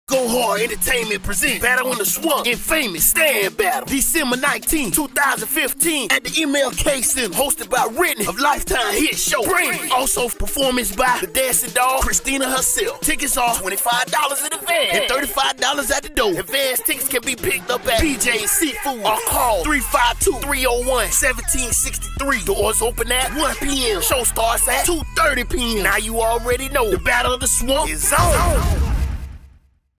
Go Hard Entertainment presents Battle in the Swamp Infamous Stand Battle, December 19, 2015 at the MLK Center, hosted by Rittany of Lifetime Hit Show. Also performance by the Dancing Dog, CRYSTIANNA herself. Tickets are $25 in advance and $35 at the door. Advanced tickets can be picked up at BJ's Seafood or call 352-301-1763. Doors open at 1 p.m. Show starts at 2:30 p.m. Now you already know the Battle of the Swamp is on.